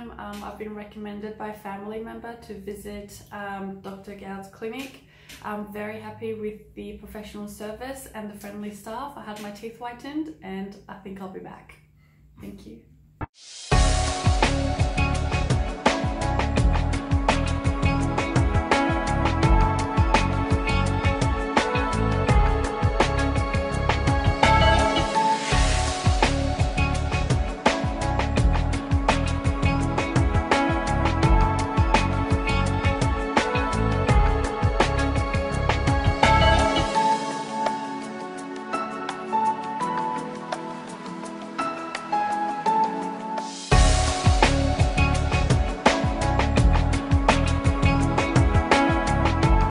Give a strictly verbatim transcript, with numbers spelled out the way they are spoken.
time um, I've been recommended by a family member to visit um, Doctor Gowds' clinic. I'm very happy with the professional service and the friendly staff. I had my teeth whitened and I think I'll be back. Thank you.